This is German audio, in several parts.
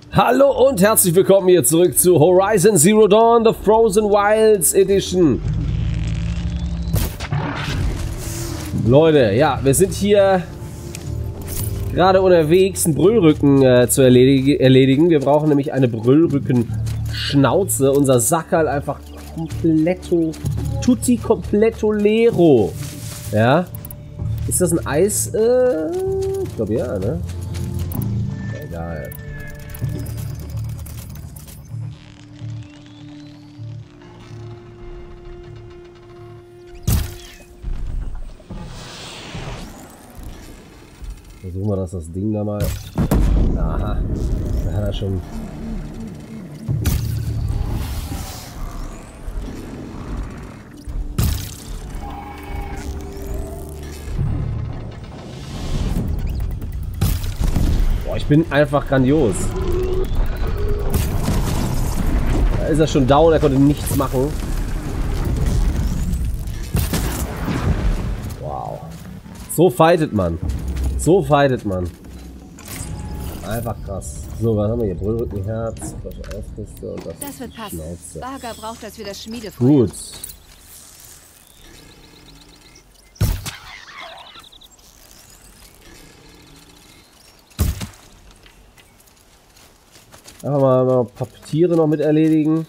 Hallo und herzlich willkommen hier zurück zu Horizon Zero Dawn, The Frozen Wilds Edition. Leute, ja, wir sind hier gerade unterwegs, einen Brüllrücken zu erledigen. Wir brauchen nämlich eine Brüllrücken-Schnauze. Unser Sackerl einfach tutti completo lero. Ja. Ist das ein Eis? Ich glaube ja, ne? Egal. Versuchen wir, dass das Ding da mal... Aha, da hat er schon... Boah, ich bin einfach grandios. Da ist er schon down, er konnte nichts machen. Wow. So fightet man. So fightet man. Einfach krass. So, was haben wir hier? Brüllrückenherz, frische Ausrüste und das wird passen. Schnauze. Barger braucht das für das Schmiedefeuer. Gut. Einfach mal ein paar Tiere noch mit erledigen.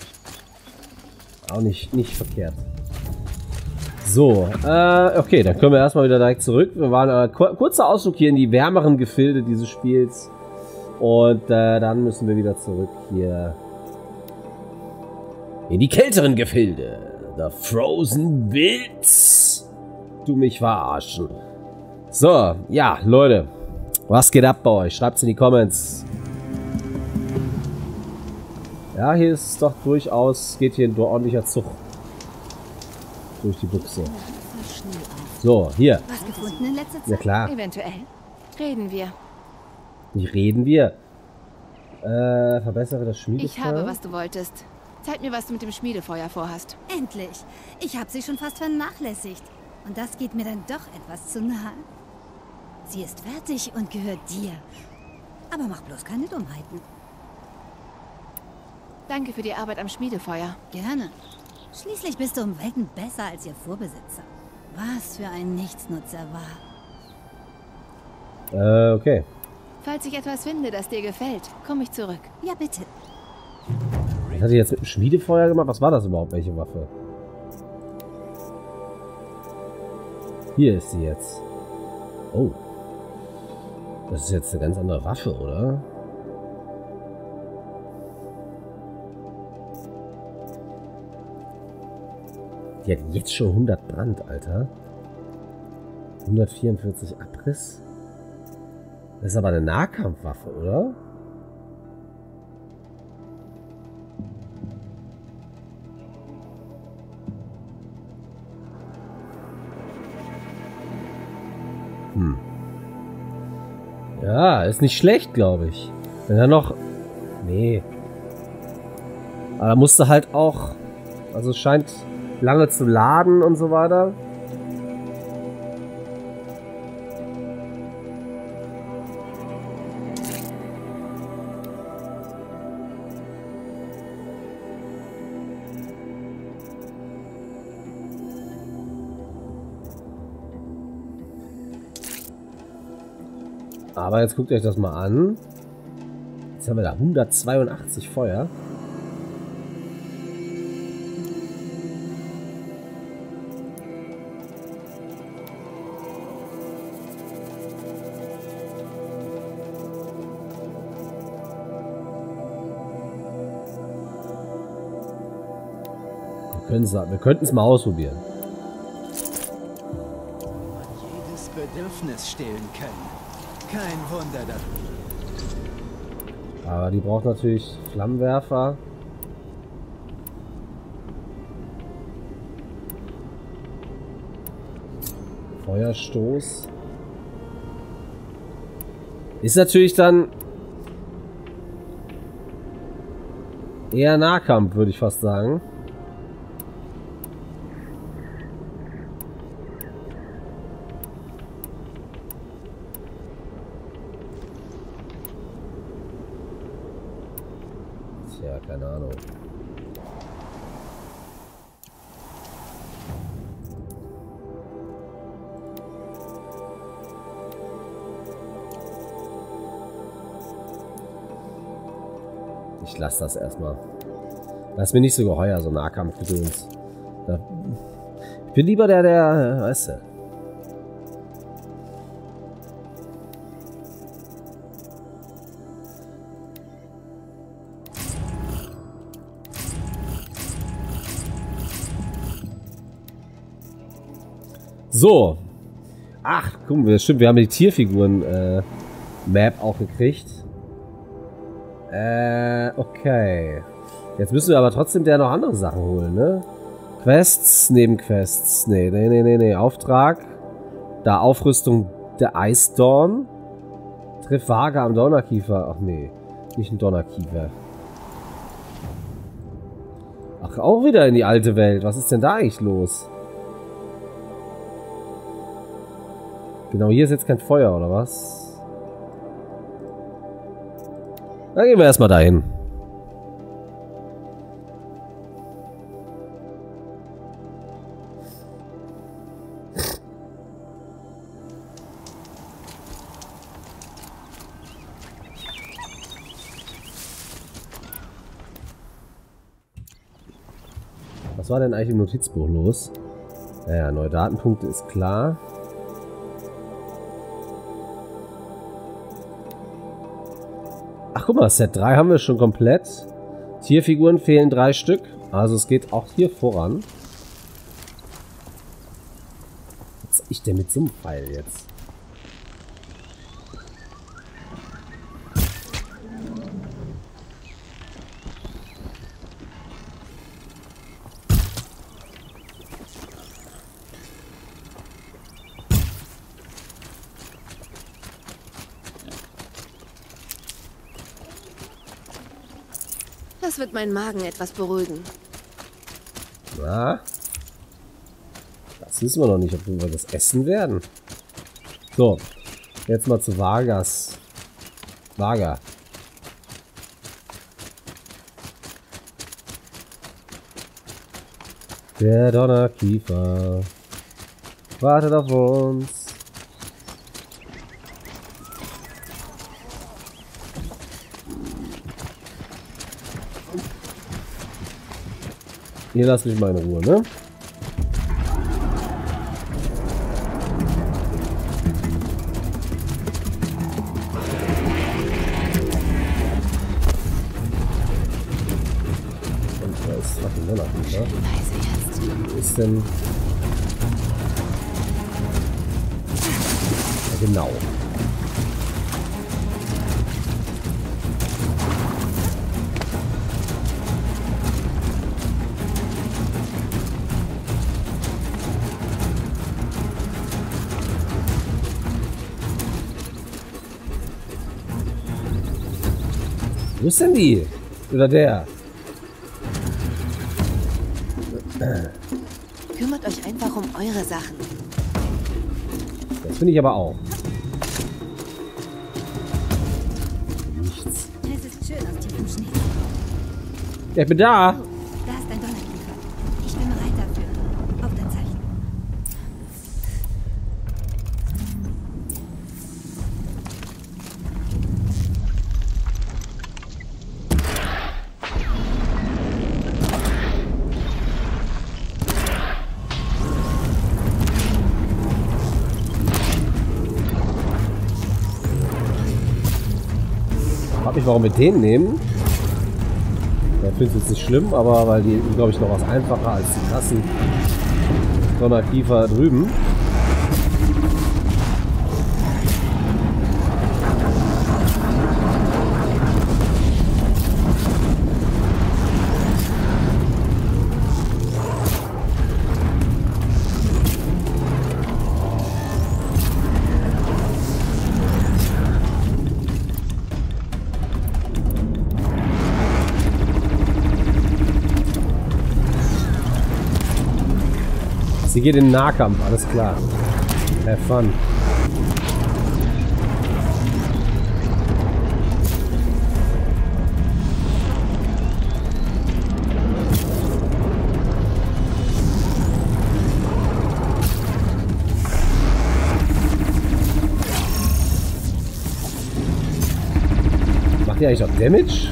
Auch nicht verkehrt. So, okay, dann können wir erstmal wieder direkt zurück. Wir waren kurzer Ausflug hier in die wärmeren Gefilde dieses Spiels. Und dann müssen wir wieder zurück hier in die kälteren Gefilde. The Frozen Wilds. Du mich verarschen. So, ja, Leute. Was geht ab bei euch? Schreibt's in die Comments. Ja, hier ist es doch durchaus, geht hier ein ordentlicher Zug durch die Buchse. So, hier. Was gefunden in letzter Zeit? Ja klar. Eventuell. Reden wir. Nicht reden wir. Verbessere das Schmiedefeuer. Ich habe, was du wolltest. Zeig mir, was du mit dem Schmiedefeuer vorhast. Endlich! Ich habe sie schon fast vernachlässigt. Und das geht mir dann doch etwas zu nahe. Sie ist fertig und gehört dir. Aber mach bloß keine Dummheiten. Danke für die Arbeit am Schmiedefeuer. Gerne. Schließlich bist du um Welten besser als ihr Vorbesitzer. Was für ein Nichtsnutzer war. Okay. Falls ich etwas finde, das dir gefällt, komme ich zurück. Ja, bitte. Was hat die jetzt mit dem Schmiedefeuer gemacht? Was war das überhaupt? Welche Waffe? Hier ist sie jetzt. Oh. Das ist jetzt eine ganz andere Waffe, oder? Die hat jetzt schon 100 Brand, Alter. 144 Abriss. Das ist aber eine Nahkampfwaffe, oder? Ja, ist nicht schlecht, glaube ich. Wenn er noch... Nee. Aber da musste halt auch... Also es scheint lange zu laden und so weiter. Aber jetzt guckt euch das mal an. Jetzt haben wir da 182 Feuer. Wir könnten es mal ausprobieren. Jedes Bedürfnis stillen können. Kein Wunder daran. Aber die braucht natürlich Flammenwerfer. Feuerstoß. Ist natürlich dann eher Nahkampf, würde ich fast sagen. Tja, keine Ahnung. Ich lasse das erstmal. Das ist mir nicht so geheuer, so Nahkampfgedöns. Ich bin lieber der, weißt du. So. Ach, guck mal, stimmt, wir haben die Tierfiguren-Map auch gekriegt. Okay. Jetzt müssen wir aber trotzdem der noch andere Sachen holen, ne? Quests, Nebenquests. Nee. Auftrag. Da Aufrüstung der Eisdorn. Triff Vaga am Donnerkiefer. Ach nee, nicht ein Donnerkiefer. Ach, auch wieder in die alte Welt. Was ist denn da eigentlich los? Genau, hier ist jetzt kein Feuer, oder was? Dann gehen wir erstmal dahin. Was war denn eigentlich im Notizbuch los? Naja, neue Datenpunkte ist klar. Ach, guck mal, Set 3 haben wir schon komplett. Tierfiguren fehlen 3 Stück. Also es geht auch hier voran. Was soll ich denn mit so einem Pfeil jetzt? Das wird meinen Magen etwas beruhigen. Na? Das wissen wir noch nicht, ob wir das essen werden. So. Jetzt mal zu Vagas. Vaga. Der Donnerkiefer wartet auf uns. Hier lass mich mal in Ruhe, ne? Und da ist fucking Donnerkiefer. Wo ist denn? Ja, genau. Wo ist denn die? Oder der? Kümmert euch einfach um eure Sachen. Das finde ich aber auch. Nichts. Es ist schön auf tiefem Schnee. Ja, ich bin da. Oh, da ist ein Donnerkiefer. Ich bin bereit dafür. Auf dein Zeichen. Frag mich, warum wir den nehmen. Ich finde es jetzt nicht schlimm, aber weil die, glaube ich, noch was einfacher als die krassen Donnerkiefer drüben. Sie geht in den Nahkampf, alles klar. Have fun. Macht die eigentlich auch Damage?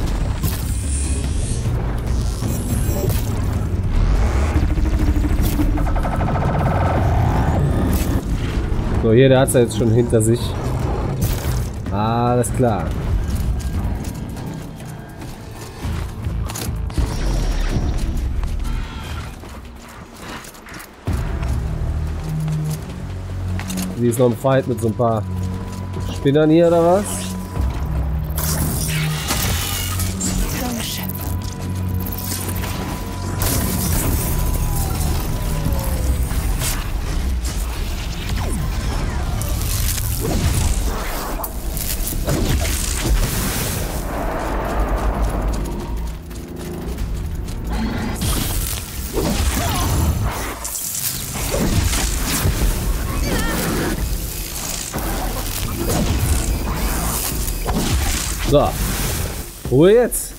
So, hier, der hat es ja jetzt schon hinter sich. Alles klar. Die ist noch im Fight mit so ein paar Spinnern hier, oder was? So. Ruhe jetzt.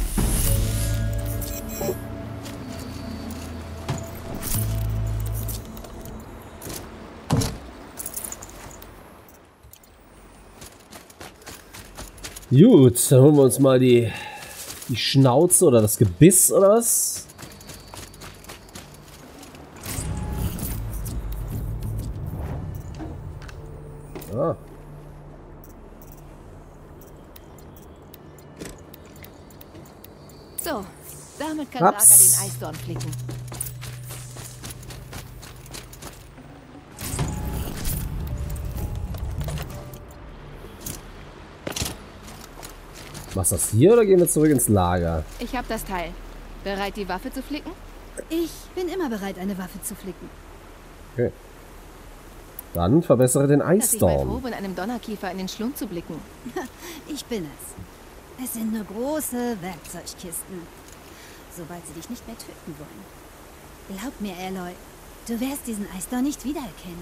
Gut, dann holen wir uns mal die Schnauze oder das Gebiss oder was? Ah. So, damit kann Lager den Ups. Eisdorn flicken. Machst du das hier oder gehen wir zurück ins Lager? Ich habe das Teil. Bereit, die Waffe zu flicken? Ich bin immer bereit, eine Waffe zu flicken. Okay. Dann verbessere den Dass ich mal froh Eisdorn. bin, einem Donnerkiefer in den Schlund zu blicken. Ich bin es. Es sind nur große Werkzeugkisten. Sobald sie dich nicht mehr töten wollen. Glaub mir, Aloy, du wirst diesen Eisdorn nicht wiedererkennen.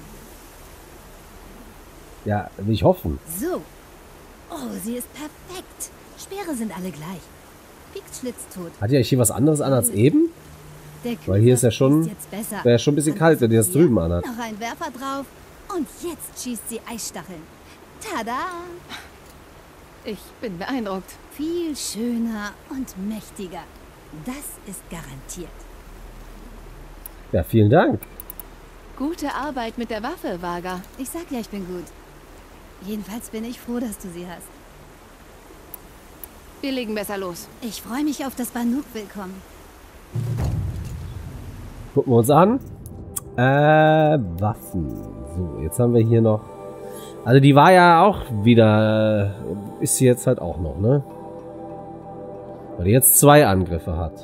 Ja, will ich hoffen. So. Oh, sie ist perfekt. Speere sind alle gleich. Pieks schlitztot. Hat die eigentlich hier was anderes an als eben? Der Weil hier ist ja Küfer schon- ist jetzt besser. Wäre ja schon ein bisschen kalt, wenn die das Hier drüben anhat. Noch ein Werfer drauf. Und jetzt schießt sie Eisstacheln. Tada! Ich bin beeindruckt. Viel schöner und mächtiger. Das ist garantiert. Ja, vielen Dank. Gute Arbeit mit der Waffe, Vaga. Ich sag ja, ich bin gut. Jedenfalls bin ich froh, dass du sie hast. Wir legen besser los. Ich freue mich auf das Banuk-Willkommen. Gucken wir uns an. Waffen. So, jetzt haben wir hier noch... Also die war ja auch wieder... ist sie jetzt halt auch noch, ne? Weil die jetzt 2 Angriffe hat.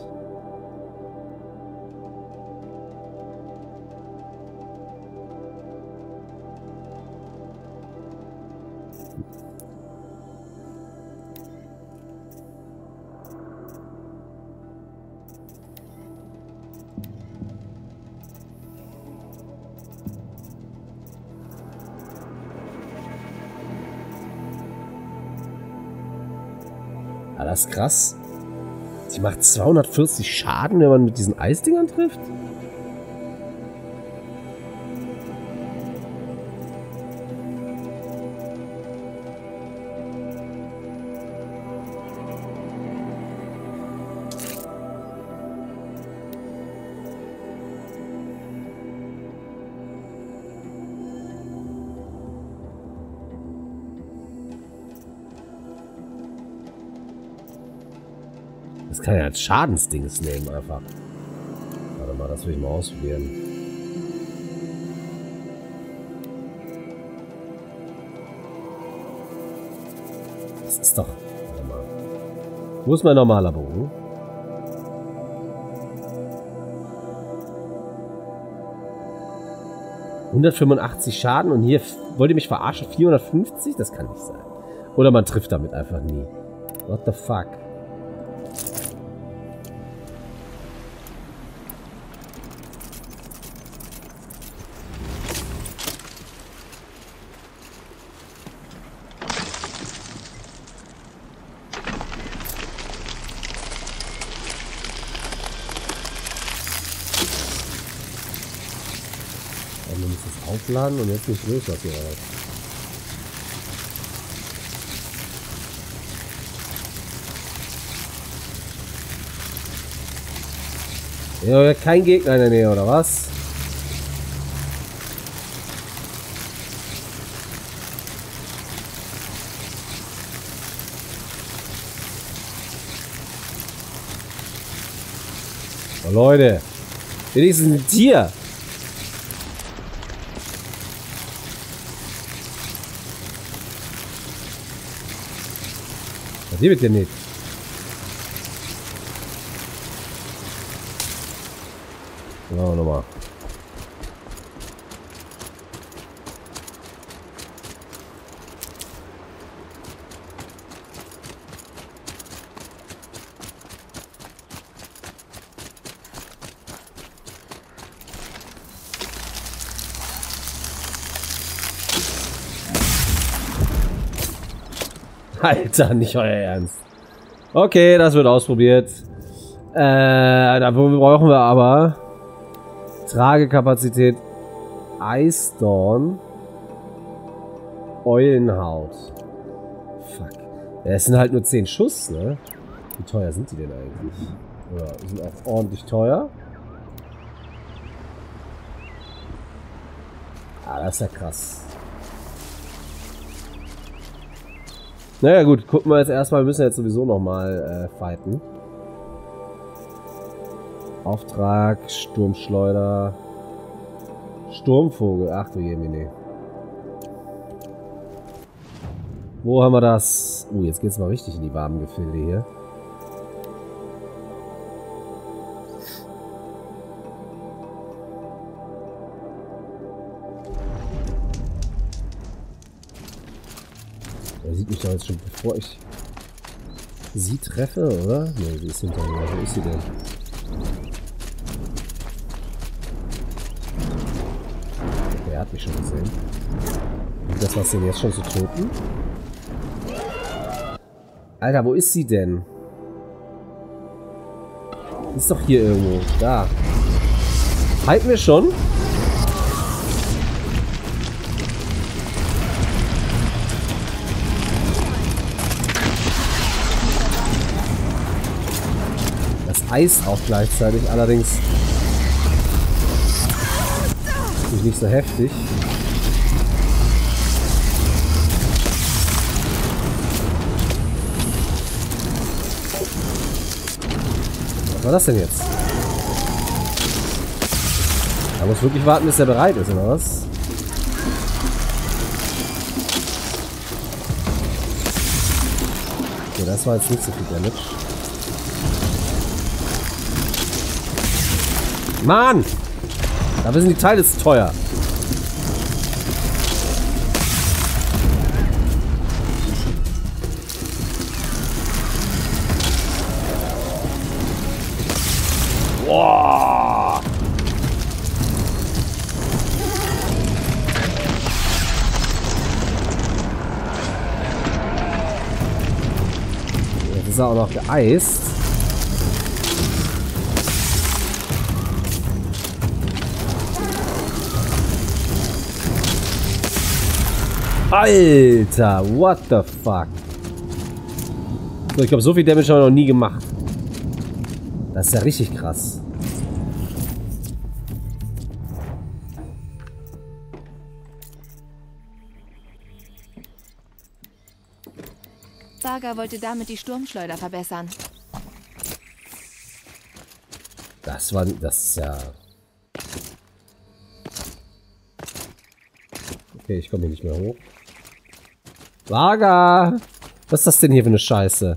Ja, das ist krass. Sie macht 240 Schaden, wenn man mit diesen Eisdingern trifft. Das kann ja als Schadensdings nehmen einfach. Warte mal, das will ich mal ausprobieren. Das ist doch... Warte mal. Wo ist mein normaler Bogen? ...185 Schaden und hier wollt ihr mich verarschen? 450? Das kann nicht sein. Oder man trifft damit einfach nie. What the fuck? Man muss das aufladen und jetzt nicht loslassen. Ja, kein Gegner in der Nähe, oder was? Oh, Leute. Wenigstens ein Tier. Was hier mit dir nicht? Ja, nochmal. Alter, nicht euer Ernst. Okay, das wird ausprobiert. Dafür brauchen wir aber Tragekapazität Eisdorn. Eulenhaut. Fuck. Ja, es sind halt nur 10 Schuss, ne? Wie teuer sind die denn eigentlich? Oder sind auch ordentlich teuer? Ah, das ist ja krass. Naja gut, gucken wir jetzt erstmal, wir müssen jetzt sowieso nochmal fighten. Auftrag, Sturmschleuder, Sturmvogel, ach du Jemine. Wo haben wir das? Jetzt geht's mal richtig in die warmen Gefilde hier. Er sieht mich doch jetzt schon, bevor ich sie treffe, oder? Ne, sie ist hinter mir. Wo ist sie denn? Der hat mich schon gesehen. Und das war's denn jetzt schon zu töten? Alter, wo ist sie denn? Die ist doch hier irgendwo. Da. Halten wir schon? Eis auch gleichzeitig, allerdings natürlich nicht so heftig. Was war das denn jetzt? Da muss wirklich warten, bis er bereit ist, oder was? Okay, das war jetzt nicht so viel Damage. Mann! Dafür sind die Teile zu teuer. Boah! Jetzt ist er auch noch geeist. Alter, what the fuck? So, ich glaube, so viel Damage haben wir noch nie gemacht. Das ist ja richtig krass. Saga wollte damit die Sturmschleuder verbessern. Das ist ja... Okay, ich komme hier nicht mehr hoch. Saga! Was ist das denn hier für eine Scheiße?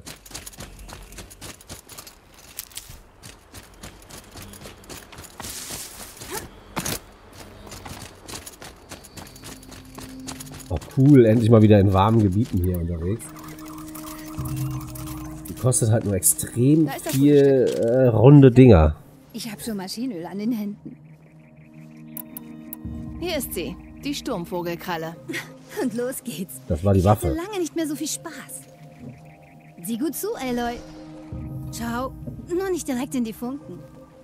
Oh cool, endlich mal wieder in warmen Gebieten hier unterwegs. Die kostet halt nur extrem viel runde Dinger. Ich habe schon Maschinenöl an den Händen. Hier ist sie, die Sturmvogelkralle. Und los geht's. Das war die Waffe. Ich hatte lange nicht mehr so viel Spaß. Sieh gut zu, Aloy. Schau, nur nicht direkt in die Funken.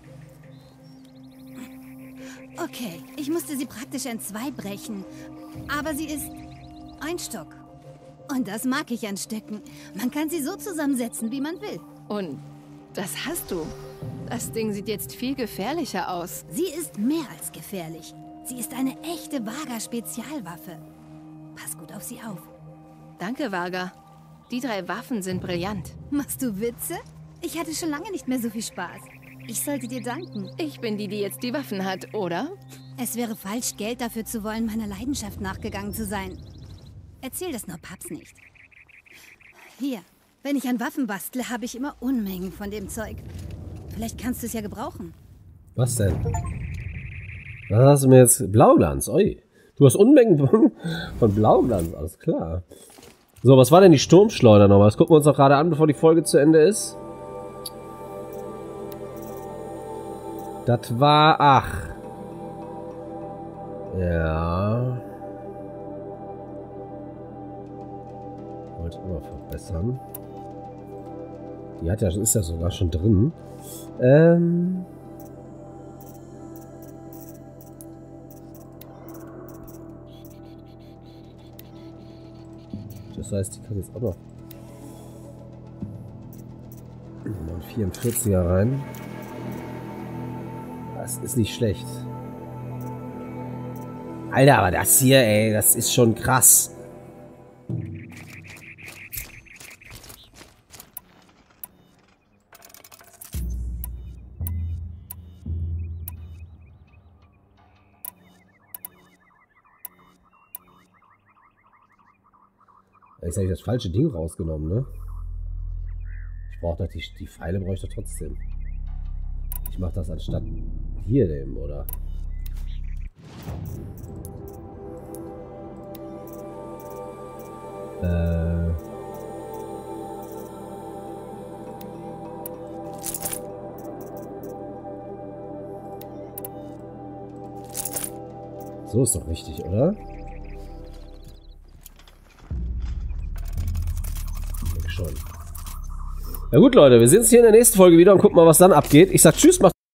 Okay, ich musste sie praktisch in 2 brechen. Aber sie ist ein Stock. Und das mag ich an Stöcken. Man kann sie so zusammensetzen, wie man will. Und das hast du. Das Ding sieht jetzt viel gefährlicher aus. Sie ist mehr als gefährlich. Sie ist eine echte Varga-Spezialwaffe. Pass gut auf sie auf. Danke, Varga. Die 3 Waffen sind brillant. Machst du Witze? Ich hatte schon lange nicht mehr so viel Spaß. Ich sollte dir danken. Ich bin die, die jetzt die Waffen hat, oder? Es wäre falsch, Geld dafür zu wollen, meiner Leidenschaft nachgegangen zu sein. Erzähl das nur Paps nicht. Hier, wenn ich an Waffen bastle, habe ich immer Unmengen von dem Zeug. Vielleicht kannst du es ja gebrauchen. Was denn? Was hast du mir jetzt? Blauglanz, oi. Du hast Unmengen von Blauglanz, alles klar. So, was war denn die Sturmschleuder nochmal? Das gucken wir uns noch gerade an, bevor die Folge zu Ende ist. Das war... Ach. Ja. Wollte ich immer verbessern. Die hat ja, ist ja sogar schon drin. Das heißt, die kann jetzt auch noch einen 44er rein. Das ist nicht schlecht. Alter, aber das hier, ey, das ist schon krass. Jetzt habe ich das falsche Ding rausgenommen, ne? Ich brauche doch die Pfeile, brauche ich doch trotzdem. Ich mache das anstatt hier dem, oder? So ist doch richtig, oder? Ich denke schon. Na gut, Leute, wir sehen uns hier in der nächsten Folge wieder und gucken mal, was dann abgeht. Ich sag tschüss, macht's